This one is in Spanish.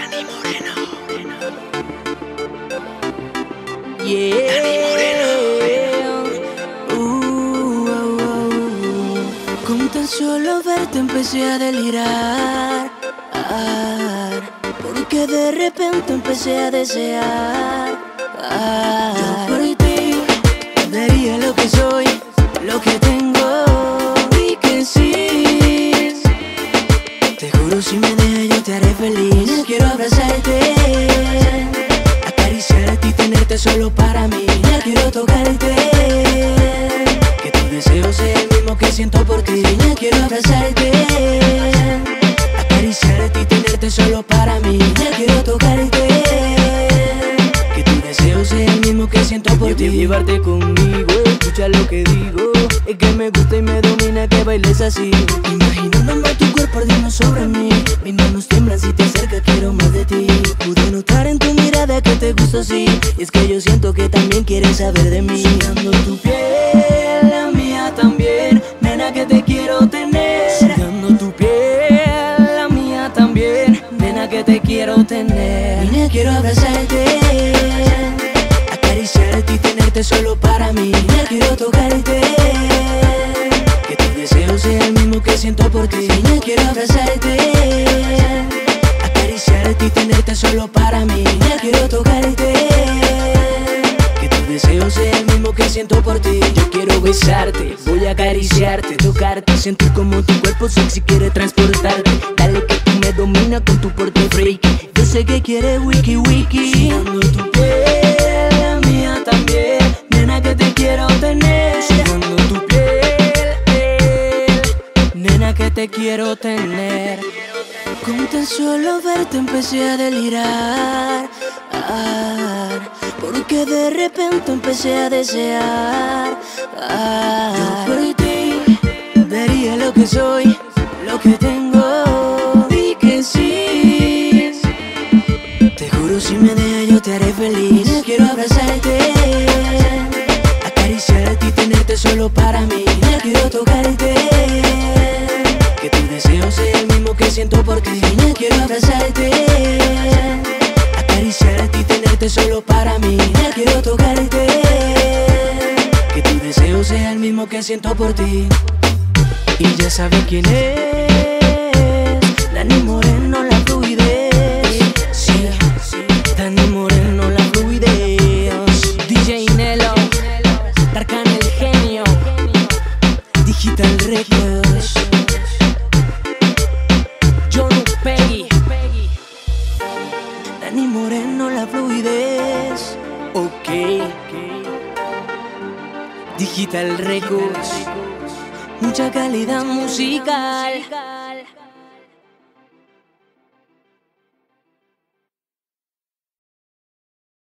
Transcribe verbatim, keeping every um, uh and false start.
Dani Moreno. Yeah. Dani Moreno. Uh, uh, uh. Con tan solo verte empecé a delirar, ah, porque de repente empecé a desear. Ah, yo por ti daría lo que soy, lo que tengo y que sí. Te juro, si me dejas yo te haré feliz. Quiero abrazarte, acariciarte y tenerte solo para mí. Quiero tocarte, que tu deseo sea el mismo que siento por ti. Quiero abrazarte, acariciarte y tenerte solo para mí. Quiero tocarte, que tu deseo sea el mismo que siento por ti. Llevarte conmigo, escucha lo que digo. Es que me gusta y me domina que bailes así. Imaginándome tu cuerpo ardiendo sobre mí. Mis manos tiemblan si te acercas, quiero más de ti. Pude notar en tu mirada que te gusto así. Y es que yo siento que también quieres saber de mí. Sudando tu piel, la mía también. Nena, que te quiero tener. Sudando tu piel, la mía también. Nena, que te quiero tener. Niña, quiero abrazarte, acariciarte y tenerte solo para mí. Quiero tocarte, que tu deseo sea el mismo que siento por ti. Quiero abrazarte, acariciarte y tenerte solo para mí. Quiero tocarte, que tu deseo sea el mismo que siento por ti. Yo quiero besarte, voy a acariciarte, tocarte, sentir como tu cuerpo sexy quiere transportarte. Dale que tú me dominas con tu porte freaky. Yo sé que quieres wiki wiki. Sudando tu piel, la mía también. Nena, que te quiero tener. Sudando tu piel, eh, nena, que te quiero tener. Con tan solo verte empecé a delirar, ah, porque de repente empecé a desear. Ah, yo por ti daría lo que soy, lo que tengo y que sí. Te juro, si me dejas yo te haré feliz. Quiero abrazarte, acariciarte y tenerte solo para mí. Quiero tocarte, que tu deseo sea el mismo que siento por ti. Quiero abrazarte, acariciarte y tenerte solo para mí. Quiero tocarte, que tu deseo sea el mismo que siento por ti. Y ya sabes quién es, Dani Moreno, la fluidez. Sí, Dani Moreno, la fluidez. D J Nelo, Darkan el genio, Digital Records, John Peggy, Dani Moreno, la fluidez. Ok, Digital Records, mucha calidad musical.